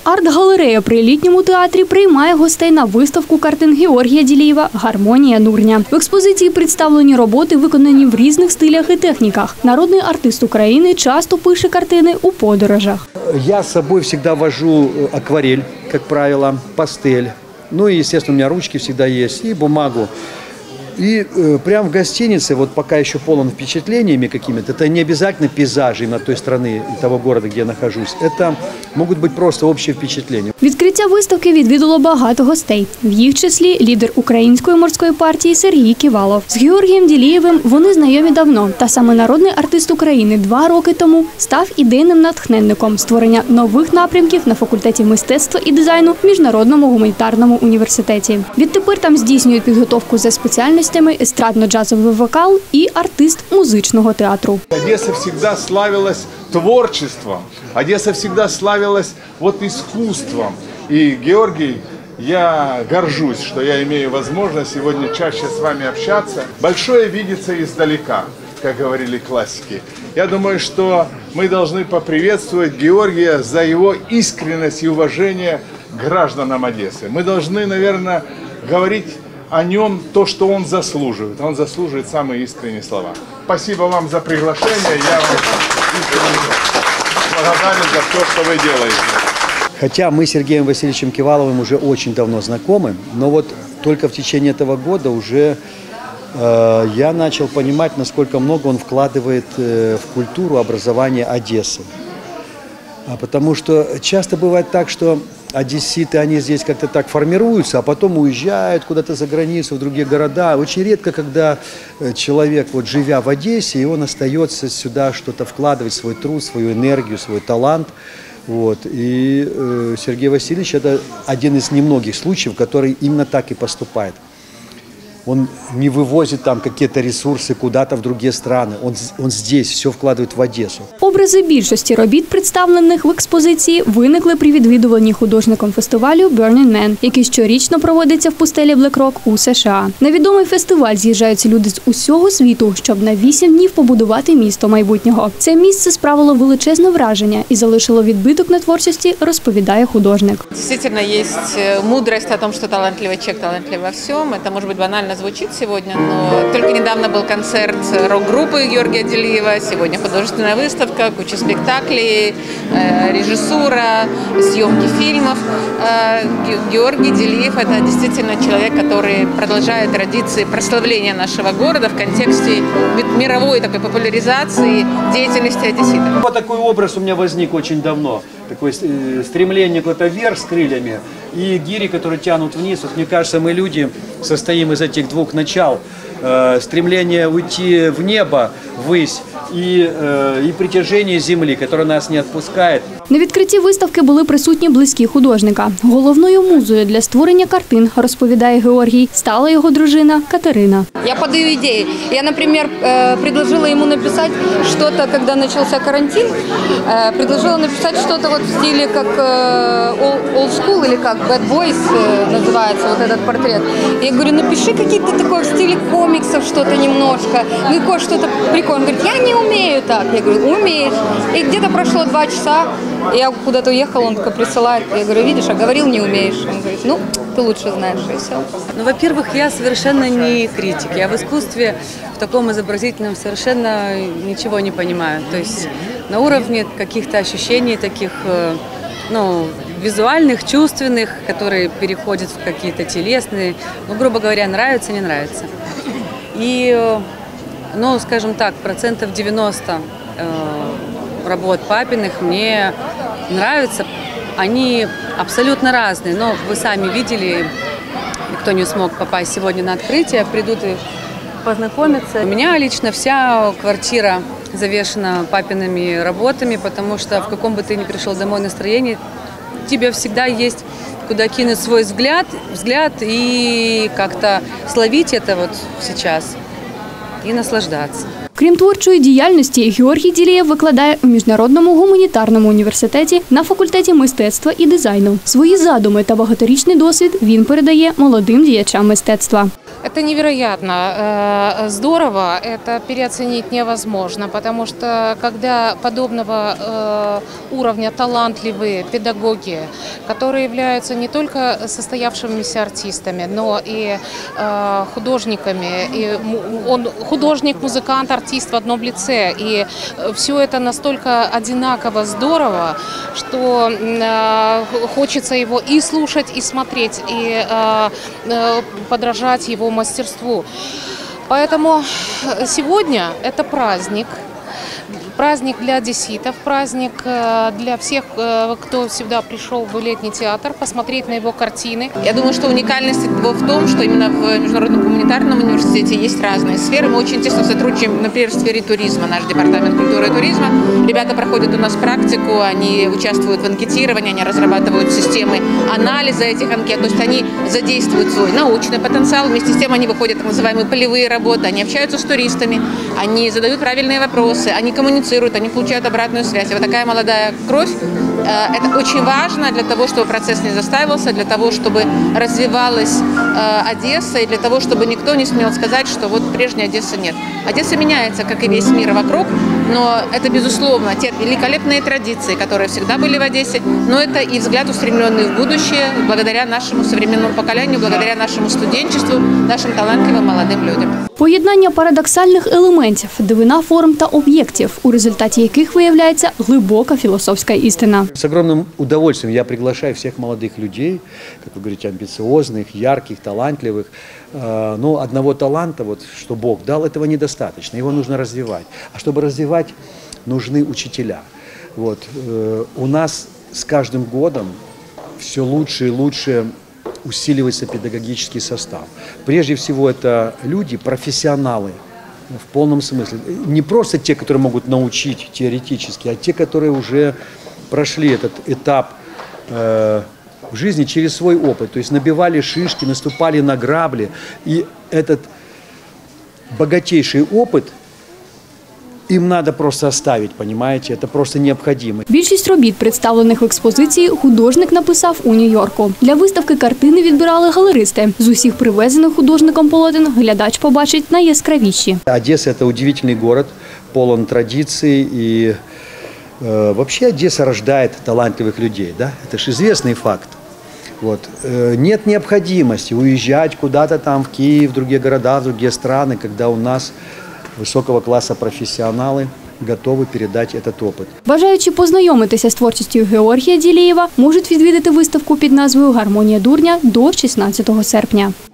Арт-галерея при літньому театрі приймає гостей на виставку картин Георгія Ділієва «Гармонія Нурня». В експозиції представлені роботи, виконані в різних стилях і техніках. Народний артист України часто пише картини у подорожах. Я з собою завжди вожу акварель, як правило, пастель. Ну и, естественно, у меня ручки всегда есть, и бумагу. И прямо в гостинице, вот пока еще полон впечатлениями какими-то, это не обязательно пейзажи именно той страны, того города, где я нахожусь. Это могут быть просто общие впечатления. Відкриття виставки відвідало багато гостей. В їх числі лідер Української морської партії Сергій Ківалов. З Георгієм Ділієвим вони знайомі давно. Та саме народний артист України 2 роки тому став ідейним натхненником створення нових напрямків на факультеті мистецтва і дизайну в Міжнародному гуманітарному університеті. Відтепер там здійснюють підготовку за спеціальністю естрадно-джазовий вокал и артист музычного театру. Одесса всегда славилась творчеством, Одесса всегда славилась вот искусством. И, Георгий, я горжусь, что я имею возможность сегодня чаще с вами общаться. Большое видится издалека, как говорили классики. Я думаю, что мы должны поприветствовать Георгия за его искренность и уважение к гражданам Одессы. Мы должны, наверное, говорить о нем то, что он заслуживает. Он заслуживает самые искренние слова. Спасибо вам за приглашение. Я вам благодарен за то, что вы делаете. Хотя мы с Сергеем Васильевичем Киваловым уже очень давно знакомы, но вот только в течение этого года уже я начал понимать, насколько много он вкладывает в культуру образования Одессы. Потому что часто бывает так, что одесситы, они здесь как-то так формируются, а потом уезжают куда-то за границу, в другие города. Очень редко, когда человек, вот, живя в Одессе, и он остается сюда что-то вкладывать, свой труд, свою энергию, свой талант. Вот. И Сергей Васильевич – это один из немногих случаев, который именно так и поступает. Он не вывозит там какие-то ресурсы куда-то в другие страны. Он здесь все вкладывает в Одессу. Образи більшості робіт, представлених в експозиції, виникли при відвідуванні художником фестивалю Burning Man, який щорічно проводиться в пустелі Блек-Рок у США. На відомий фестиваль з'їжджаються люди з усього світу, щоб на 8 днів побудувати місто майбутнього. Це місце справило величезне враження і залишило відбиток на творчості, розповідає художник. Дійсно, є мудрость о том, що талантливий человек талантлив во всьому. Це може бути банально звучит сегодня, но только недавно был концерт рок-группы Георгия Дилиева, сегодня художественная выставка, куча спектаклей, режиссура, съемки фильмов. Георгий Дилиев – это действительно человек, который продолжает традиции прославления нашего города в контексте мировой такой популяризации деятельности одесситов. Вот такой образ у меня возник очень давно. Такое стремление куда-то вверх с крыльями и гири, которые тянут вниз. Вот, мне кажется, мы люди состоим из этих двух начал. Стремление уйти в небо, ввысь, і притяження землі, яке нас не відпускає. На відкритті виставки були присутні близькі художника. Головною музою для створення картин, розповідає Георгій, стала його дружина Катерина. Я подаю ідеї. Я, наприклад, предложила йому написати щось, коли почався карантин, предложила написати щось в стилі, як old school, или як Bad Boys називається, вот этот портрет. Я говорю, напиши какие-то такое в стиле комиксов, что-то немножко, ну, что-то прикольное. Он говорит, я не умею так. Я говорю, умеешь. И где-то прошло 2 часа, я куда-то уехала, он только присылает. Я говорю, видишь, а говорил, не умеешь. Он говорит, ну, ты лучше знаешь, и все. Ну, во-первых, я совершенно не критик. Я в искусстве, в таком изобразительном, совершенно ничего не понимаю. То есть на уровне каких-то ощущений таких, ну, визуальных, чувственных, которые переходят в какие-то телесные, ну, грубо говоря, нравится, не нравится. И, ну, скажем так, 90% работ папиных мне нравятся. Они абсолютно разные, но вы сами видели, кто не смог попасть сегодня на открытие, придут и познакомиться. У меня лично вся квартира завешена папиными работами, потому что в каком бы ты ни пришел домой настроении, у тебя всегда есть куда кинуть свой взгляд и как-то словить это вот сейчас и наслаждаться. Крім творчої діяльності, Георгій Ділієв викладає у Міжнародному гуманітарному університеті на факультеті мистецтва і дизайну. Свої задуми та багаторічний досвід він передає молодим діячам мистецтва. Это невероятно здорово, это переоценить невозможно, потому что когда подобного уровня талантливые педагоги, которые являются не только состоявшимися артистами, но и художниками, и он художник, музыкант, артист в одном лице, и все это настолько одинаково здорово, что хочется его и слушать, и смотреть, и подражать его мастерству. Поэтому сегодня это праздник. Праздник для одесситов, праздник для всех, кто сюда пришел в летний театр, посмотреть на его картины. Я думаю, что уникальность его в том, что именно в Международном гуманитарном университете есть разные сферы. Мы очень тесно сотрудничаем, например, в сфере туризма, наш департамент культуры и туризма. Ребята проходят у нас практику, они участвуют в анкетировании, они разрабатывают системы анализа этих анкет, то есть они задействуют свой научный потенциал, вместе с тем они выходят в так называемые полевые работы, они общаются с туристами, они задают правильные вопросы, они коммуницируют, они получают обратную связь. И вот такая молодая кровь, это очень важно для того, чтобы процесс не застаивался, для того, чтобы развивалась Одесса, и для того, чтобы никто не смел сказать, что вот прежней Одессы нет. Одесса меняется, как и весь мир вокруг, но это, безусловно, те великолепные традиции, которые всегда были в Одессе, но это и взгляд, устремленный в будущее, благодаря нашему современному поколению, благодаря нашему студенчеству, нашим талантливым молодым людям. Поєднання парадоксальних елементів, дивина форм та об'єктів, у результаті яких виявляється глибока філософська істина. С огромным удовольствием я приглашаю всех молодых людей, как вы говорите, амбициозных, ярких, талантливых. Но одного таланта, вот, что Бог дал, этого недостаточно, его нужно развивать. А чтобы развивать, нужны учителя. Вот. У нас с каждым годом все лучше и лучше усиливается педагогический состав. Прежде всего это люди, профессионалы в полном смысле. Не просто те, которые могут научить теоретически, а те, которые уже прошли этот этап в жизни через свой опыт. То есть набивали шишки, наступали на грабли. И этот богатейший опыт им надо просто оставить, понимаете? Это просто необходимо. Більшість робіт, представлених в експозиції, художник написав у Нью-Йорку. Для виставки картини відбирали галеристи. З усіх привезених художником полотен глядач побачить найяскравіші. Одесса – это удивительный город, полон традиций. И вообще Одесса рождает талантливых людей. Да? Это же известный факт. Вот. Нет необходимости уезжать куда-то там в Киев, в другие города, в другие страны, когда у нас высокого класса профессионалы готові передати цей опит. Бажаючи познайомитися з творчістю Георгія Ділієва, можуть відвідати виставку під назвою «Гармонія дурня» до 16 серпня.